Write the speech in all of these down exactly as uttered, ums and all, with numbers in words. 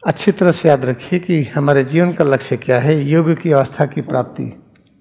अच्छी तरह से याद रखिए कि हमारे जीवन का लक्ष्य क्या है। योग की अवस्था की प्राप्ति।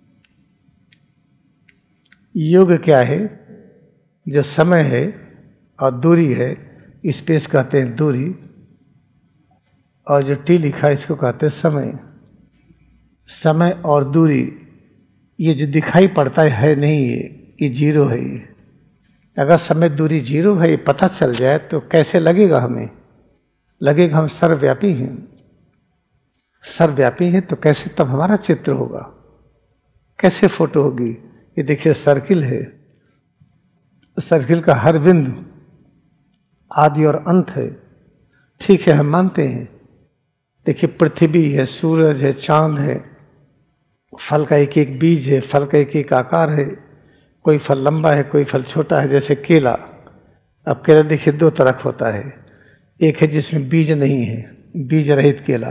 योग क्या है? जो समय है और दूरी है, स्पेस कहते हैं दूरी, और जो टी लिखा है इसको कहते हैं समय। समय और दूरी ये जो दिखाई पड़ता है, है नहीं, ये ये जीरो है। ये अगर समय दूरी जीरो है, ये पता चल जाए तो कैसे लगेगा? हमें लगेगा हम सर्वव्यापी हैं। सर्वव्यापी हैं तो कैसे तब हमारा चित्र होगा, कैसे फोटो होगी? ये देखिए सर्किल है, सर्किल का हर बिंदु आदि और अंत है। ठीक है, हम मानते हैं। देखिए पृथ्वी है, सूरज है, चांद है, फल का एक एक बीज है, फल का एक एक आकार है। कोई फल लंबा है, कोई फल छोटा है, जैसे केला। अब केला देखिए दो तरह होता है, एक है जिसमें बीज नहीं है, बीज रहित केला,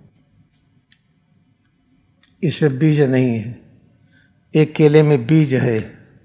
इसमें बीज नहीं है। एक केले में बीज है।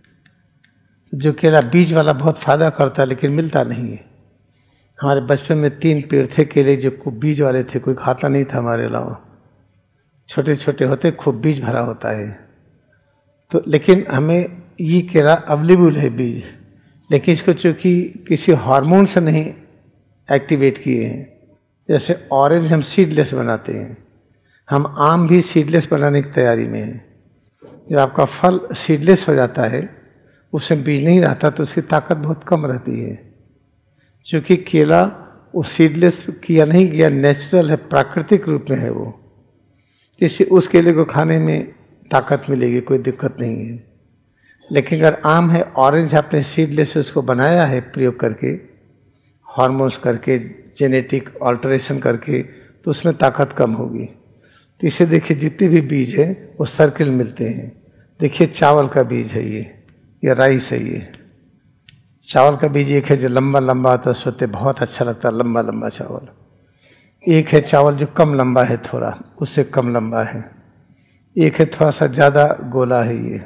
जो केला बीज वाला बहुत फायदा करता है लेकिन मिलता नहीं है। हमारे बचपन में तीन पेड़ थे केले जो खूब बीज वाले थे, कोई खाता नहीं था हमारे अलावा। छोटे छोटे होते, खूब बीज भरा होता है। तो लेकिन हमें ये केला अवेलेबल है बीज, लेकिन इसको चूँकि किसी हार्मोन से नहीं एक्टिवेट किए हैं। जैसे ऑरेंज हम सीडलेस बनाते हैं, हम आम भी सीडलेस बनाने की तैयारी में हैं। जब आपका फल सीडलेस हो जाता है, उसमें बीज नहीं रहता, तो उसकी ताकत बहुत कम रहती है। क्योंकि केला वो सीडलेस किया नहीं गया, नेचुरल है, प्राकृतिक रूप में है वो। जिससे उस केले को खाने में ताकत मिलेगी, कोई दिक्कत नहीं है। लेकिन अगर आम है, ऑरेंज है, आपने सीडलेस से उसको बनाया है प्रयोग करके, हार्मोन्स करके, जेनेटिक ऑल्टरेशन करके, तो उसमें ताकत कम होगी। तो इसे देखिए जितने भी बीज हैं वो सर्किल मिलते हैं। देखिए चावल का बीज है ये, या राइस है ये। चावल का बीज एक है जो लंबा लंबा आता है, सोते बहुत अच्छा लगता है, लंबा लंबा चावल। एक है चावल जो कम लंबा है, थोड़ा उससे कम लंबा है। एक है थोड़ा सा ज़्यादा गोला है ये,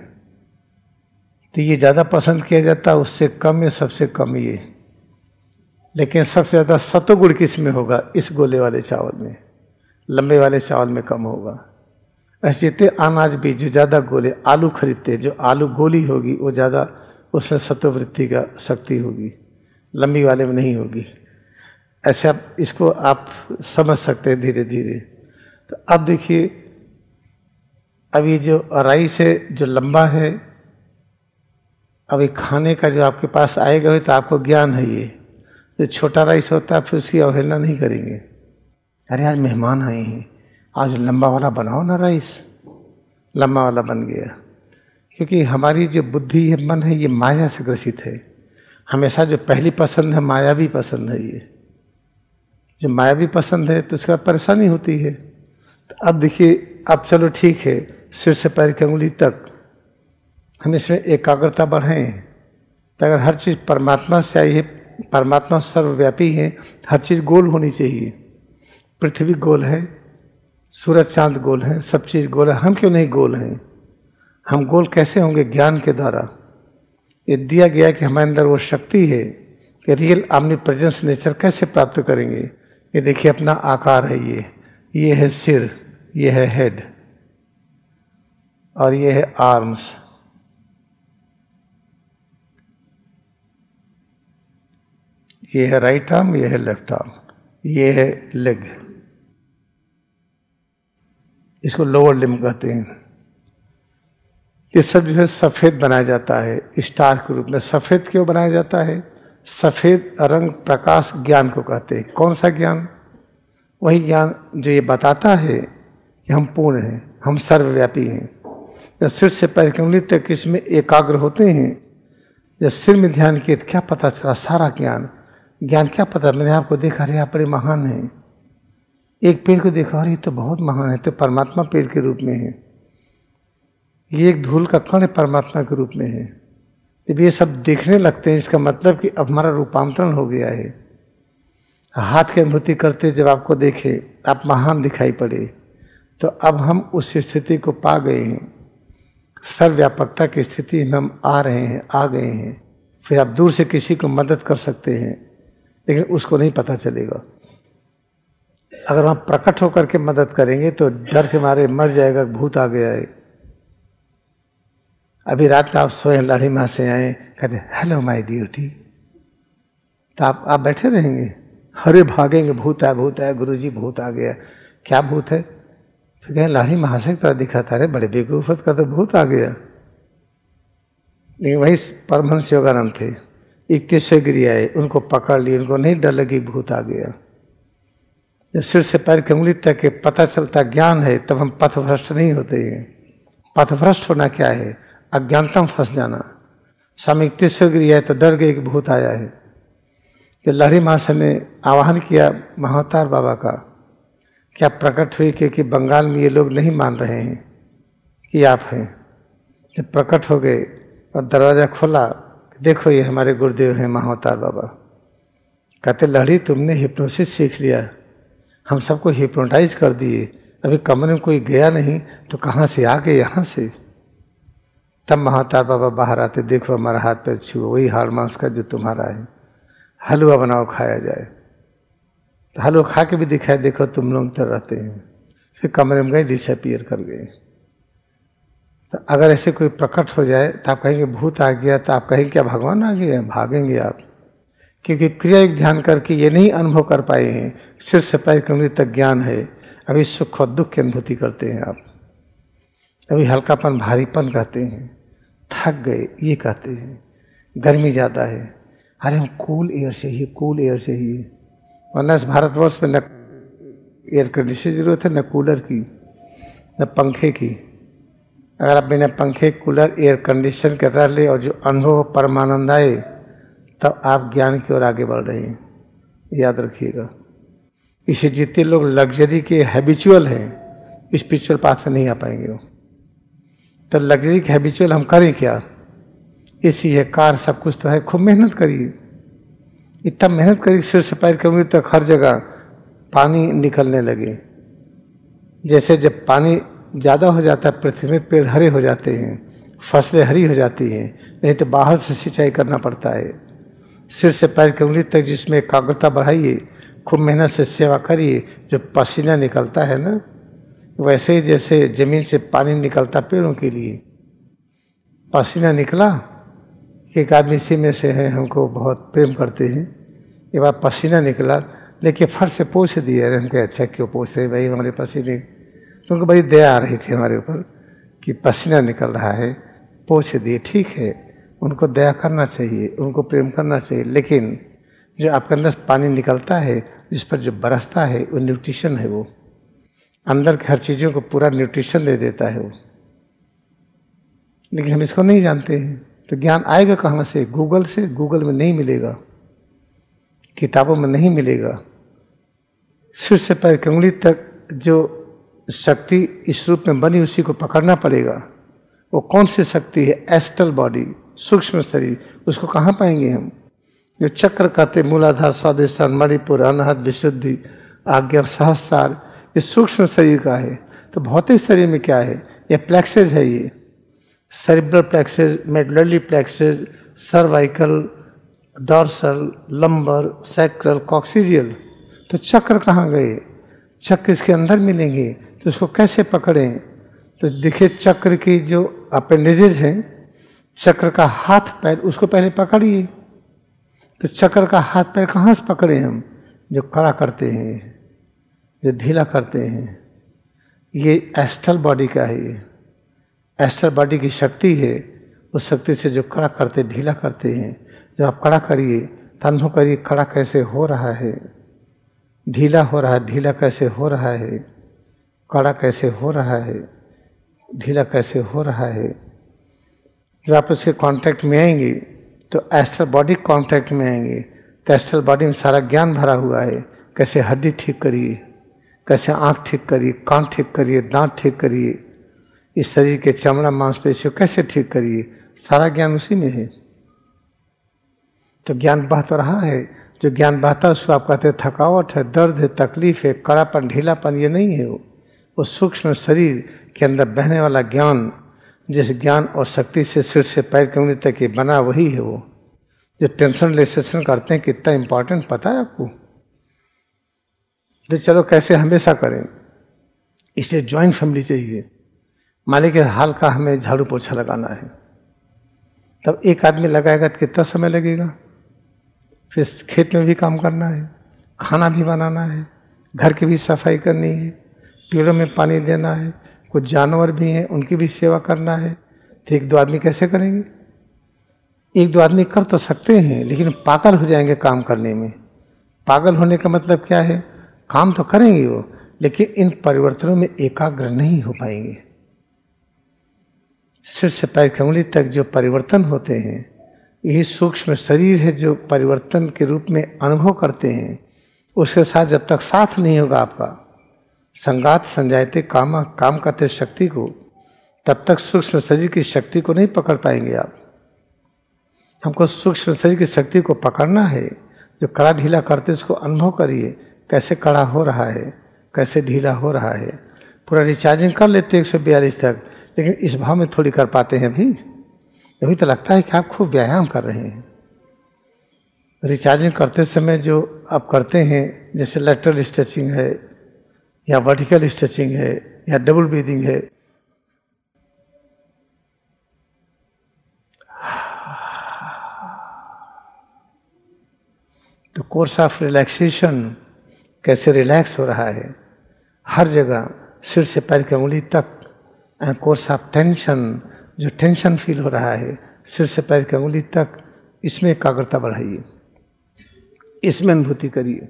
तो ये ज़्यादा पसंद किया जाता है, उससे कम है, सबसे कम ये। लेकिन सबसे ज़्यादा सतोगुण किस में होगा? इस गोले वाले चावल में, लंबे वाले चावल में कम होगा। ऐसे जितने अनाज भी जो ज़्यादा गोले, आलू खरीदते, जो आलू गोली होगी वो ज़्यादा, उसमें सत्ववृत्ति का शक्ति होगी, लंबी वाले में नहीं होगी। ऐसे आप इसको आप समझ सकते हैं धीरे धीरे। तो अब देखिए, अब ये जो राइस है जो लंबा है, अब ये खाने का जो आपके पास आएगा तो आपको ज्ञान है। ये जो छोटा राइस होता है फिर उसकी अवहेलना नहीं करेंगे। अरे आज मेहमान आए हैं, आज लंबा वाला बनाओ ना राइस। लंबा वाला बन गया, क्योंकि हमारी जो बुद्धि है, मन है, ये माया से ग्रसित है। हमेशा जो पहली पसंद है माया भी पसंद है। ये जो माया भी पसंद है तो उसके बाद परेशानी होती है। तो अब देखिए, अब चलो ठीक है, सिर से पैर की अंगुली तक हम इसमें एकाग्रता बढ़ाएं। तो अगर हर चीज़ परमात्मा से आई है, परमात्मा सर्वव्यापी है, हर चीज़ गोल होनी चाहिए। पृथ्वी गोल है, सूरज चांद गोल है, सब चीज़ गोल है। हम क्यों नहीं गोल हैं? हम गोल कैसे होंगे? ज्ञान के द्वारा। ये दिया गया कि हमारे अंदर वो शक्ति है कि रियल ऑमनी प्रेजेंस नेचर कैसे प्राप्त करेंगे। ये देखिए अपना आकार है, ये ये है सिर, ये है हेड, और ये है आर्म्स। ये है राइट आर्म, ये है लेफ्ट आर्म, ये है लेग। इसको लोअर लिम्ब कहते हैं। ये सब जो है सफ़ेद बनाया जाता है स्टार के रूप में। सफ़ेद क्यों बनाया जाता है? सफ़ेद रंग प्रकाश ज्ञान को कहते हैं। कौन सा ज्ञान? वही ज्ञान जो ये बताता है कि हम पूर्ण हैं, हम सर्वव्यापी हैं। जब सिर से पैर की उंगली तक इसमें एकाग्र होते हैं, जब सिर में ध्यान किए तो क्या पता चला? सारा ज्ञान ज्ञान क्या पता? मैंने आपको देखा, अरे आप बड़े महान हैं। एक पेड़ को देखा, अरे तो बहुत महान है, तो परमात्मा पेड़ के रूप में है। ये एक धूल का कण परमात्मा के रूप में है। जब ये सब देखने लगते हैं, इसका मतलब कि अब हमारा रूपांतरण हो गया है। हाथ की अनुभूति करते जब आपको देखे, आप महान दिखाई पड़े, तो अब हम उस स्थिति को पा गए हैं। सर्वव्यापकता की स्थिति में हम आ रहे हैं, आ गए हैं। फिर आप दूर से किसी को मदद कर सकते हैं, लेकिन उसको नहीं पता चलेगा। अगर हम प्रकट होकर के मदद करेंगे तो डर के मारे मर जाएगा, भूत आ गया है। अभी रात में आप सोए, लाड़ी माँ से आए, कहते हेलो माय ड्यूटी, तो आप आप बैठे रहेंगे? हरे भागेंगे, भूत है भूत है, गुरुजी भूत आ गया। क्या भूत है? फिर कहें लाड़ी महाशय तरह दिखा था, अरे बड़े बेवकूफत का तो भूत आ गया। लेकिन वही परमहंस योगानंद थे, इक्कीसवें गिरी आए, उनको पकड़ लिए, उनको नहीं डर लगी भूत आ गया। जब सिर से पैर की उंगली तक के पता चलता ज्ञान है, तब हम पथभ्रष्ट नहीं होते हैं। पथभ्रष्ट होना क्या है? अज्ञानता में फंस जाना। स्वामी इक्कीसवें गिरी आए तो डर गए कि भूत आया है। कि लहरी महाशय ने आह्वान किया महाअवतार बाबा का, क्या प्रकट हुई, क्योंकि बंगाल में ये लोग नहीं मान रहे हैं कि आप हैं। जब प्रकट हो गए और दरवाज़ा खोला, देखो ये हमारे गुरुदेव हैं महाअवतार बाबा। कहते लहरी तुमने हिप्नोसिस सीख लिया, हम सबको हिप्नोटाइज कर दिए, अभी कमरे में कोई गया नहीं तो कहाँ से आ गए यहाँ से। तब महाअवतार बाबा बाहर आते, देखो हमारा हाथ पैर छुओ, वही हाड़ मांस का जो तुम्हारा है, हलवा बनाओ खाया जाए। तो हलवा खा के भी दिखाया, देखो तुम लोग तो रहते हैं। फिर कमरे में गए, डिसअपीयर कर गए। तो अगर ऐसे कोई प्रकट हो जाए तो आप कहेंगे भूत आ गया, तो आप कहेंगे क्या भगवान आ गया? भागेंगे आप, क्योंकि क्रिया एक ध्यान करके ये नहीं अनुभव कर पाए हैं। सिर से पैर की उंगली तक ज्ञान है, अभी सुख और दुख की अनुभूति करते हैं आप, अभी हल्कापन भारीपन कहते हैं, थक गए ये कहते हैं, गर्मी ज़्यादा है, अरे हम कूल एयर चाहिए, कूल एयर चाहिए। वरना इस भारतवर्ष में न एयर कंडीशनर की जरूरत है, न कूलर की, न पंखे की। अगर आप बिना पंखे, कूलर, एयर कंडीशन के रह ले और जो अनुभव परमानंद आए, तब आप ज्ञान की ओर आगे बढ़ रहे हैं, याद रखिएगा। इसे जितने लोग लग्जरी के हैबिचुअल हैं, स्पिरिचुअल पाथ में नहीं आ पाएंगे वो। तो लग्जरी के हैबिचुअल हम करें क्या? इसी है, कार सब कुछ तो है, खूब मेहनत करिए, इतना मेहनत करिए सिर से पैर की उंगली तक हर जगह पानी निकलने लगे। जैसे जब पानी ज़्यादा हो जाता है पृथ्वी में, पेड़ हरे हो जाते हैं, फसलें हरी हो जाती हैं, नहीं तो बाहर से सिंचाई करना पड़ता है। सिर से पैर की उंगली तक जिसमें एकाग्रता बढ़ाइए, खूब मेहनत से सेवा करिए, जो पसीना निकलता है ना, वैसे ही जैसे जमीन से पानी निकलता पेड़ों के लिए, पसीना निकला। एक आदमी इसी में से है, हमको बहुत प्रेम करते हैं, एक बार पसीना निकला लेके फट से पोंछ दिया। अरे हमको अच्छा क्यों पोंछ रहे भाई हमारे पसीने? तो उनको बड़ी दया आ रही थी हमारे ऊपर कि पसीना निकल रहा है, पोंछ दिए। ठीक है, उनको दया करना चाहिए, उनको प्रेम करना चाहिए, लेकिन जो आपके अंदर पानी निकलता है, जिस पर जो बरसता है, वो न्यूट्रिशन है, वो अंदर की हर चीज़ों को पूरा न्यूट्रिशन दे देता है वो। लेकिन हम इसको नहीं जानते हैं। तो ज्ञान आएगा कहाँ से? गूगल से? गूगल में नहीं मिलेगा, किताबों में नहीं मिलेगा। सिर से पैर की उंगली तक जो शक्ति इस रूप में बनी, उसी को पकड़ना पड़ेगा। वो कौन सी शक्ति है? एस्ट्रल बॉडी, सूक्ष्म शरीर। उसको कहाँ पाएंगे हम? जो चक्र कहते, मूलाधार, स्वादिष्ठान, मणिपुर, अनाहत, विशुद्धि, आज्ञा, सहस्रार, ये सूक्ष्म शरीर का है। तो भौतिक शरीर में क्या है? ये प्लेक्सेस है, ये cerebral plexus, medullary plexus, cervical, dorsal, lumbar, sacral, coccygeal. तो चक्र कहाँ गए? चक्र इसके अंदर मिलेंगे, तो उसको कैसे पकड़ें? तो देखिए चक्र की जो अपेंडेजेज हैं, चक्र का हाथ पैर, उसको पहले पकड़िए। तो चक्र का हाथ पैर कहाँ से पकड़े हम? जो कड़ा करते हैं, जो ढीला करते हैं, ये एस्ट्रल बॉडी का है। ये एस्ट्रल बॉडी की शक्ति है, उस शक्ति से जो कड़ा करते, ढीला करते हैं। जब आप कड़ा करिए तो अनुभव करिए कड़ा कैसे हो रहा है, ढीला हो रहा है, ढीला कैसे हो रहा है, कड़ा कैसे हो रहा है, ढीला कैसे हो रहा है। जब आप उसके कांटेक्ट में आएंगे तो एस्ट्रल बॉडी कांटेक्ट में आएंगे, तो एस्ट्रल बॉडी में सारा ज्ञान भरा हुआ है। कैसे हड्डी ठीक करिए, कैसे आँख ठीक करिए, कान ठीक करिए, दांत ठीक करिए, इस शरीर के चमड़ा मांसपेशियों कैसे ठीक करिए, सारा ज्ञान उसी में है। तो ज्ञान बह तो रहा है। जो ज्ञान बहता है उसको आप कहते हैं थकावट है, दर्द है, तकलीफ है, कड़ापन, ढीलापन, ये नहीं है। वो वो सूक्ष्म शरीर के अंदर बहने वाला ज्ञान, जिस ज्ञान और शक्ति से सिर से पैर की उंगली तक ये बना, वही है वो। जो टेंशन रिलैक्सेशन करते हैं, कितना इंपॉर्टेंट पता है आपको? तो चलो कैसे हमेशा करें, इसलिए ज्वाइंट फैमिली चाहिए। मालिक के हाल का हमें झाड़ू पोछा लगाना है, तब एक आदमी लगाएगा तो कितना समय लगेगा। फिर खेत में भी काम करना है, खाना भी बनाना है, घर की भी सफाई करनी है, पेड़ों में पानी देना है, कुछ जानवर भी हैं उनकी भी सेवा करना है। तो एक दो आदमी कैसे करेंगे? एक दो आदमी कर तो सकते हैं, लेकिन पागल हो जाएंगे काम करने में। पागल होने का मतलब क्या है? काम तो करेंगे वो, लेकिन इन परिवर्तनों में एकाग्र नहीं हो पाएंगे। सिर से पैर की उंगली तक जो परिवर्तन होते हैं, यही सूक्ष्म शरीर है जो परिवर्तन के रूप में अनुभव करते हैं। उसके साथ जब तक साथ नहीं होगा आपका, संगात संजायते काम काम करते शक्ति को, तब तक सूक्ष्म शरीर की शक्ति को नहीं पकड़ पाएंगे आप। हमको सूक्ष्म शरीर की शक्ति को पकड़ना है। जो कड़ा ढीला करते उसको अनुभव करिए, कैसे कड़ा हो रहा है, कैसे ढीला हो रहा है। पूरा रिचार्जिंग कर लेते एक सौ बयालीस तक, लेकिन इस भाव में थोड़ी कर पाते हैं अभी। अभी तो लगता है कि आप खूब व्यायाम कर रहे हैं। रिचार्जिंग करते समय जो आप करते हैं, जैसे लैटरल स्ट्रेचिंग है या वर्टिकल स्ट्रेचिंग है या डबल ब्रीदिंग है, तो कोर्स ऑफ रिलैक्सेशन कैसे रिलैक्स हो रहा है हर जगह, सिर से पैर की उंगली तक। एंड कोर्स ऑफ टेंशन, जो टेंशन फील हो रहा है सिर से पैर की उंगली तक, इसमें एकाग्रता बढ़ाइए, इसमें अनुभूति करिए।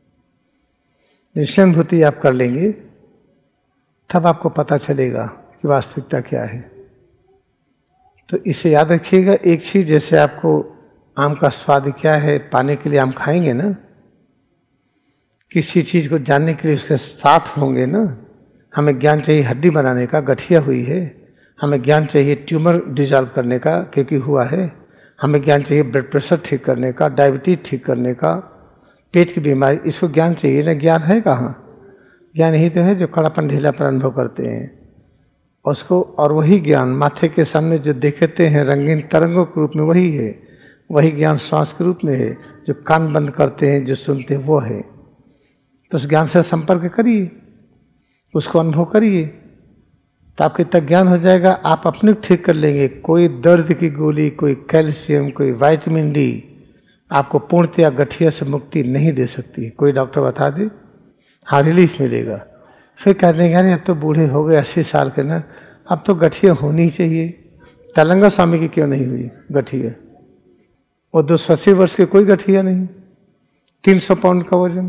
इसमें अनुभूति आप कर लेंगे तब आपको पता चलेगा कि वास्तविकता क्या है। तो इसे याद रखिएगा। एक चीज, जैसे आपको आम का स्वाद क्या है पाने के लिए आम खाएंगे ना, किसी चीज को जानने के लिए उसके साथ होंगे ना। हमें ज्ञान चाहिए हड्डी बनाने का, गठिया हुई है। हमें ज्ञान चाहिए ट्यूमर डिजॉल्व करने का, क्योंकि हुआ है। हमें ज्ञान चाहिए ब्लड प्रेशर ठीक करने का, डायबिटीज ठीक करने का, पेट की बीमारी, इसको ज्ञान चाहिए ना। ज्ञान है कहाँ? ज्ञान यही तो है जो कड़ापन ढीलापन अनुभव करते हैं उसको। और वही ज्ञान माथे के सामने जो देखते हैं रंगीन तरंगों के रूप में, वही है। वही ज्ञान श्वास के रूप में है। जो कान बंद करते हैं, जो सुनते हैं, वो है। तो उस ज्ञान से संपर्क करिए, उसको अनुभव करिए, तो आपके तक ज्ञान हो जाएगा। आप अपने ठीक कर लेंगे। कोई दर्द की गोली, कोई कैल्शियम, कोई विटामिन डी आपको पूर्णतया गठिया से मुक्ति नहीं दे सकती। कोई डॉक्टर बता दे, हाँ रिलीफ मिलेगा। फिर कह देंगे यार अब तो बूढ़े हो गए, अस्सी साल के ना, अब तो गठिया होनी चाहिए। तेलंगा स्वामी की क्यों नहीं हुई गठिया? वो दो सौ अस्सी वर्ष के कोई गठिया नहीं, तीन सौ पाउंड का वजन,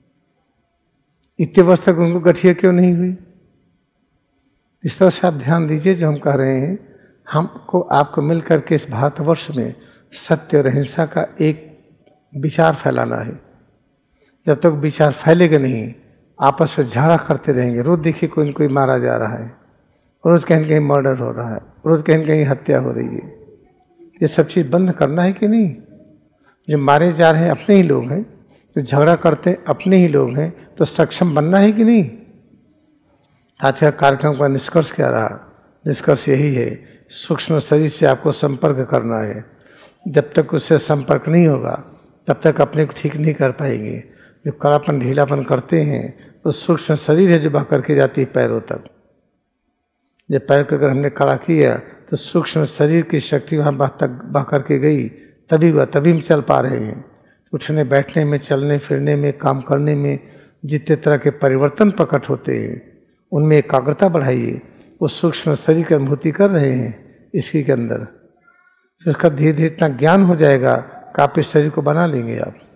इतने वर्ष तक उनको गठिया क्यों नहीं हुई? इस तरह से आप ध्यान दीजिए जो हम कह रहे हैं। हमको आपको मिल करके इस भारतवर्ष में सत्य और अहिंसा का एक विचार फैलाना है। जब तक विचार फैलेगा नहीं, आपस में झगड़ा करते रहेंगे। रोज देखिए कोई न कोई मारा जा रहा है, रोज कहीं कहीं मर्डर हो रहा है, रोज कहीं कहीं हत्या हो रही है। ये सब चीज़ बंद करना है कि नहीं? जो मारे जा रहे हैं अपने ही लोग हैं, जो झगड़ा करते हैं अपने ही लोग हैं, तो सक्षम बनना है कि नहीं? आज का कार्यक्रम का निष्कर्ष क्या रहा? निष्कर्ष यही है, सूक्ष्म शरीर से आपको संपर्क करना है। जब तक उससे संपर्क नहीं होगा तब तक अपने को ठीक नहीं कर पाएंगे। जो कड़ापन ढीलापन करते हैं तो सूक्ष्म शरीर है जो बह करके जाती है पैरों तक। जब पैर को अगर हमने कड़ा किया तो सूक्ष्म शरीर की शक्ति वहाँ बह तक बह करके गई, तभी वह तभी हम चल पा रहे हैं। उठने बैठने में, चलने फिरने में, काम करने में जितने तरह के परिवर्तन प्रकट होते हैं उनमें एकाग्रता बढ़ाइए। वो सूक्ष्म शरीर की अनुभूति कर रहे हैं इसी के अंदर। फिर उसका धीरे धीरे इतना ज्ञान हो जाएगा कि आप इस शरीर को बना लेंगे आप।